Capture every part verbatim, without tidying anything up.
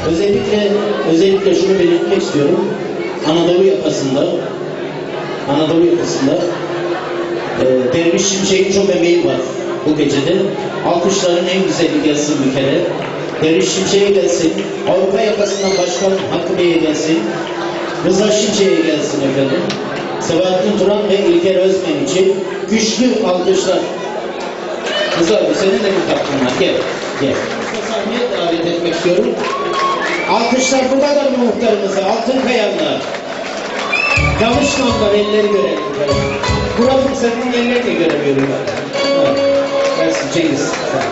Özellikle, özellikle şunu belirtmek istiyorum. Anadolu yakasında, Anadolu yakasında e, Derviş Şimşek'in çok emeği var bu gecede. Alkışların en güzeli gelsin bir kere. Derviş Şimşek'e gelsin. Avrupa yakasından Başkan Hakkı Bey'e gelsin. Rıza Şimşek'e gelsin efendim. Sebahattin Turan ve İlker Özmen için güçlü alkışlar. Rıza abi senin de bir katkın var. Gel. Gel. Sahneye davet etmek istiyorum. Alkışlar bu kadar mı muhtarımıza? Altın kayanlar. Danışmanlar elleri görelim. Buranın senin elleri de göremiyorum ben. Evet. Gelsin Cengiz.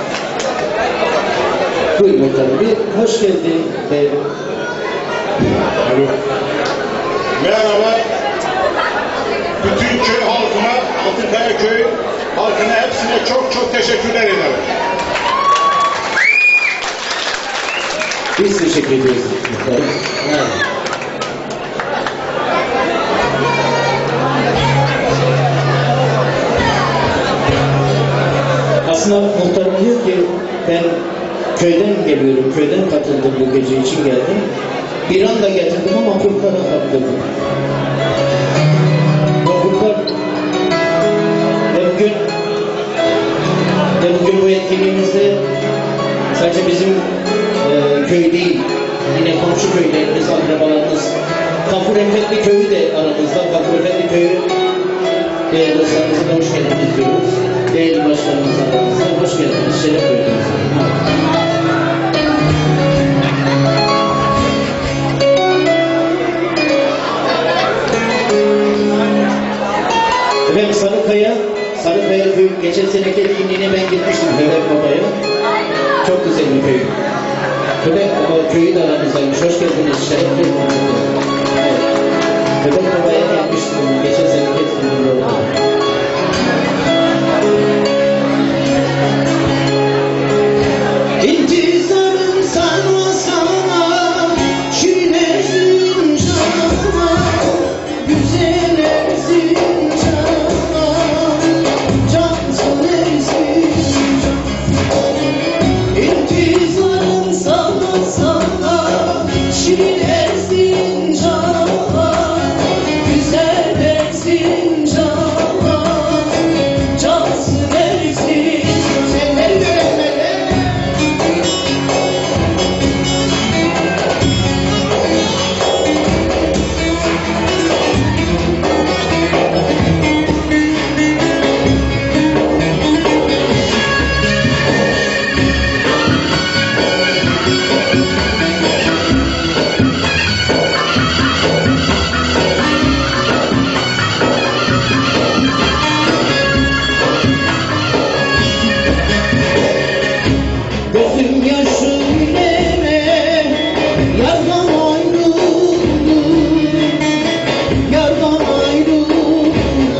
Buyur muhtarım. Bir hoş geldin. Alo. Merhaba. Bütün köy halkına, Altınkaya köy halkına hepsine çok çok teşekkürler ederim. Biz teşekkür ediyoruz muhtarım. Evet. Aslında muhtarım diyor ki ben köyden geliyorum, köyden katıldım bu gece için geldim. Bir anda getirdim ama Furkan'a kaptırdım. O Furkan ve bugün ve bugün bu etkinliğimizde sadece bizim e, köy değil, yine komşu köylerimiz, akrabalarımız, Kafur Efendi köyü de aramızda. Kafur Efendi köyü değerli dostlarımıza hoş geldiniz diyoruz. Değerli başkanımız aramızda hoş geldiniz, şeref verdiniz. Efendim Sarıkaya, Sarıkaya köyü geçen seneki etkinliğine ben gitmiştim Höbek Baba'ya. Çok güzel bir köy. Höbek Baba köyü de aramızdaymış. Hoş geldiniz, şeref verdiniz. Evet. Höbek Baba'ya gelmiştim geçen seneki etkinliğinde orada. İntizarım sana sana, şirinezim sana, güzelezim sana, cansın ezim sana. İntizarım sana sana, şirinezim sana, güzelezim sana, cansın ezim sana. Gözüm yaşı neme, yardan ayrıldım, yardan ayrıldım.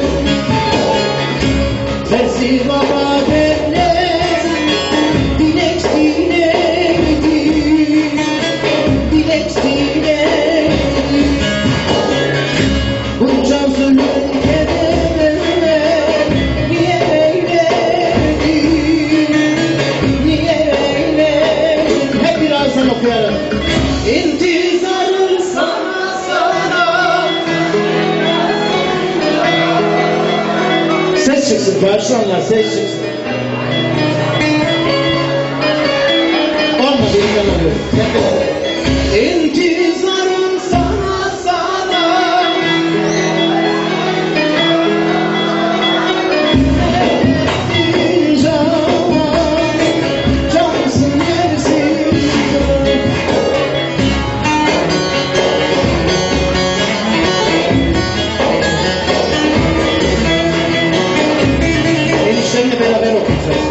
Tersi baba derler, dilek dilekti, dilek dilekti. Bunca zulüm kederler, niye eyledin, niye eyledin? Hep birazdan okuyalım. İntizarım sana sana. Ses çıksın, karşılanlar ses çıksın. Olmadı, inanamıyorum. İntizarım sana sana. Cansın yersin. Eniştemle beraber okuyacağız.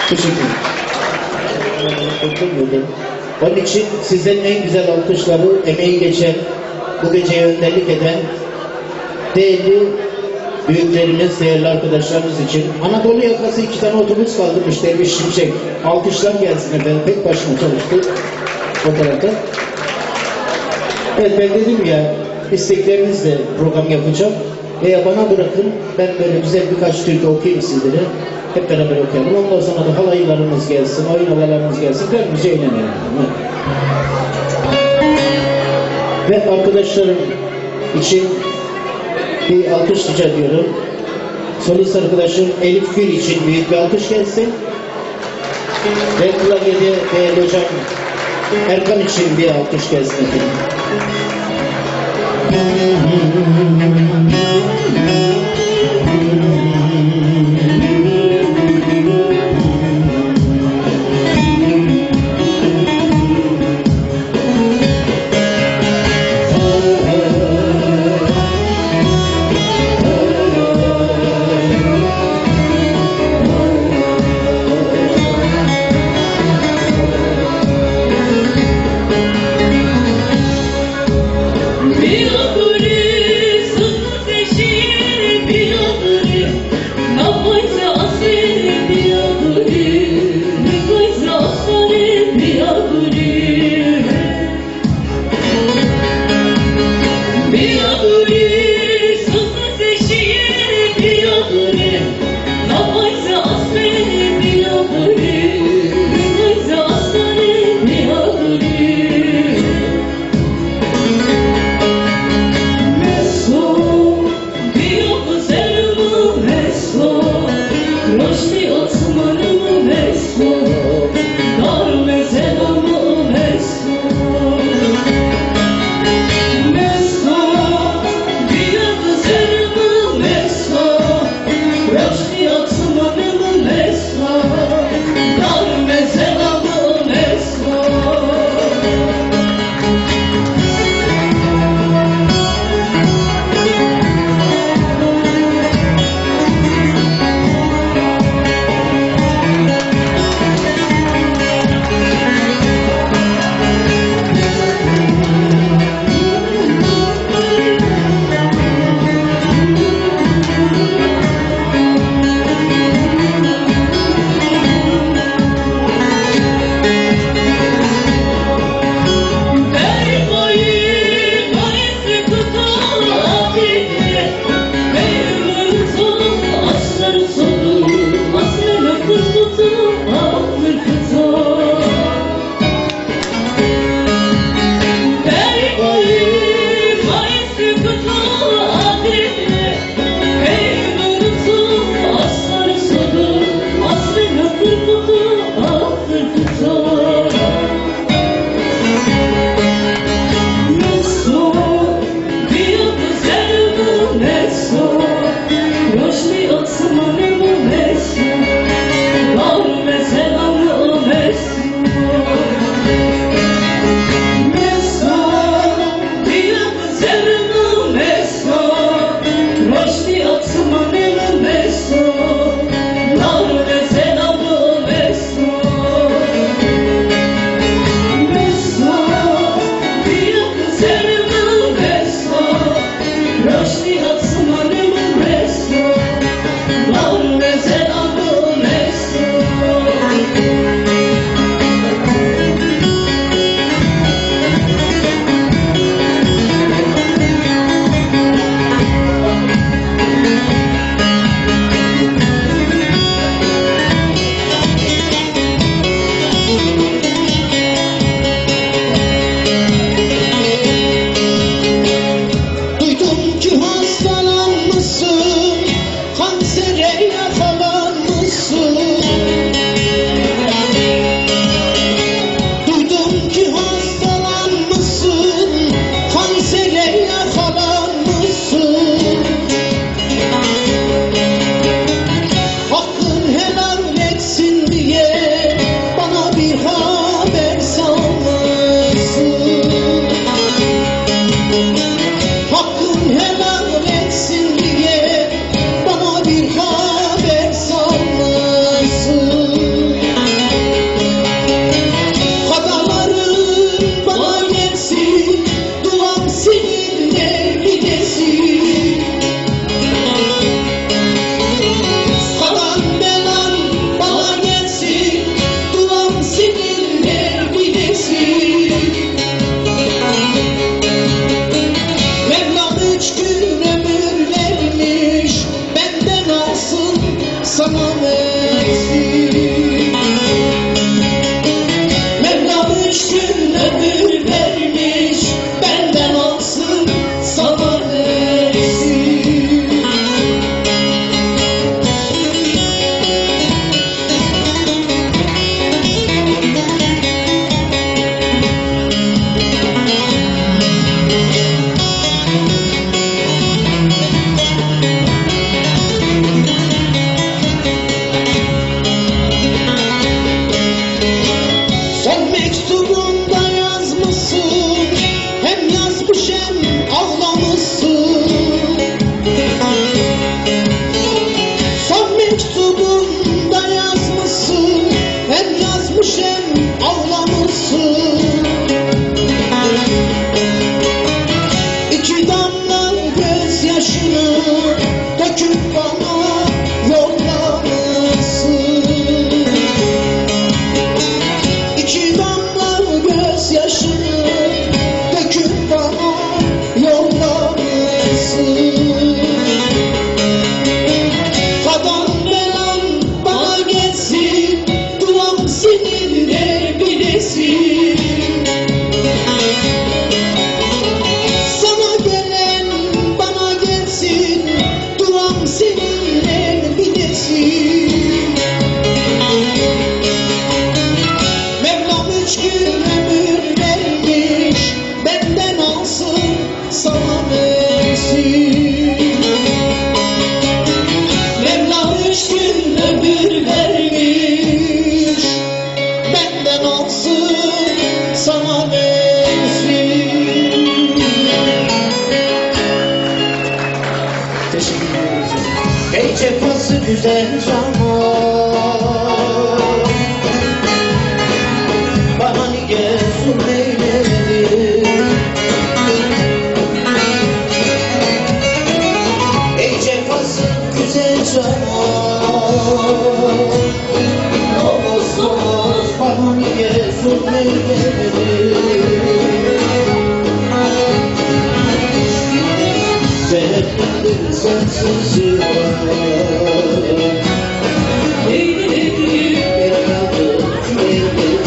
Teşekkür ederim. Onun için sizden en güzel alkışları emeği geçen, bu geceye önderlik eden değerli büyüklerimiz, değerli arkadaşlarımız için. Anadolu yakası iki tane otobüs kaldırmış Derviş Şimşek. Alkışlar gelsin efendim. Tek başına çalıştı o tarafta. Evet, ben dedim ya, isteklerinizle program yapacağım. Veya bana bırakın, ben böyle güzel birkaç türkü okuyayım sizlere. Hep beraber okuyalım. Ondan sonra da halaylarımız gelsin, oyun havalarımız gelsin. Gönlümüze eğlenelim. Ve arkadaşlarım için bir alkış rica ediyorum. Solist arkadaşım Elif Gül için büyük bir alkış gelsin. Ve klavyede değerli hocam Erkan için bir alkış gelsin. Bir okursun peşine yaşını döküp bana yollamışsın. İki damla gözyaşını döküp bana yollamışsın. Kadan belan bana gelsin, duam seninle bilesin. Sana gelen bana gelsin, duam seninle bilesin. Mevlam üç gün ömür vermiş, benden alsın sana versin. Mevlam üç gün ömür vermiş, benden alsın sana versin. Teşekkür ederiz. Ey cefası güzel zaman, bana niye zulmeyledin? Ey cefası güzel zaman, namussuz bana niye zulmeyledin? Cehennemdir sensiz yıllar, beni yandı yüreğim,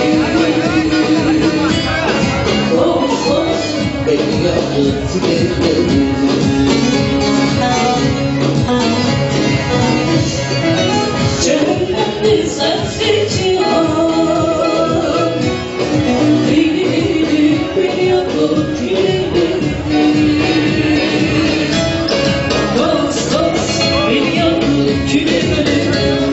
beni yandı yüreğim. Cehennemde sensiz yıllar, beni beni yakıp yüreğim. Dost dost beni yakıp yüreğim.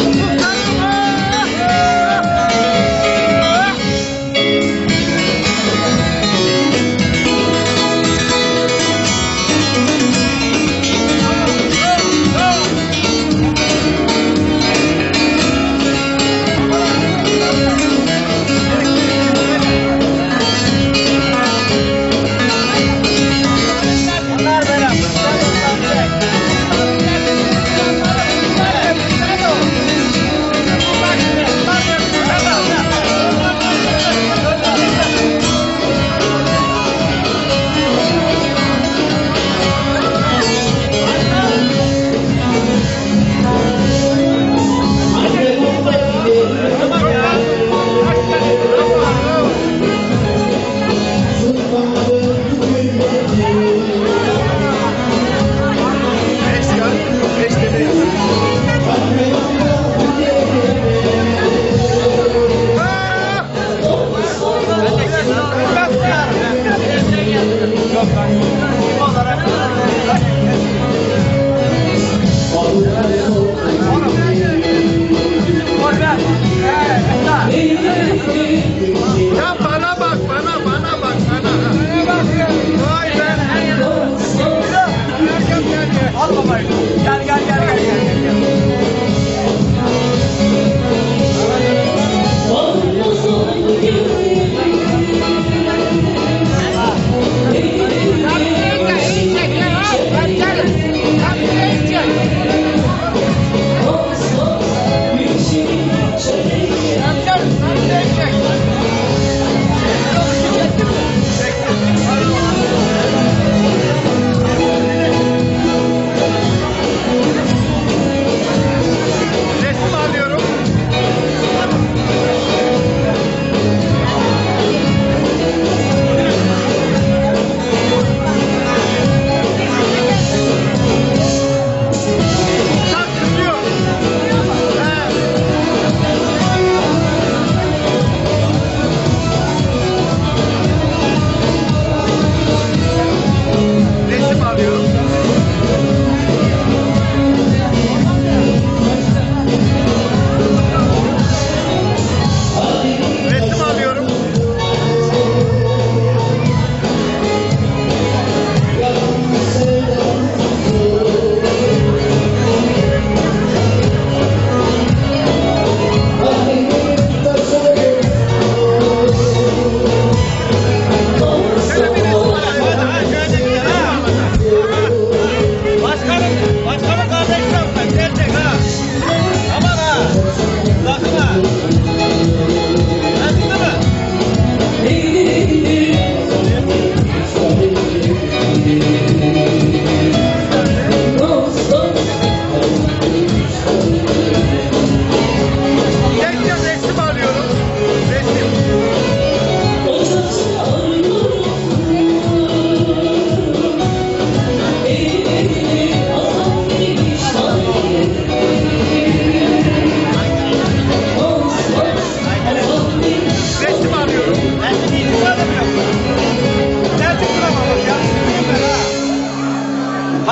Ya bana bak, bana, bana bak, bana. Vay be. Gel, gel, gel. Al babayı. Gel, gel, gel, gel, gel, gel. Olmaz oldu yüreğim.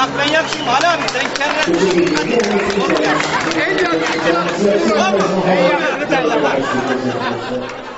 Bak ben yapayım Ali abi sen kendin. El yapayım. Tamam. El yapayım.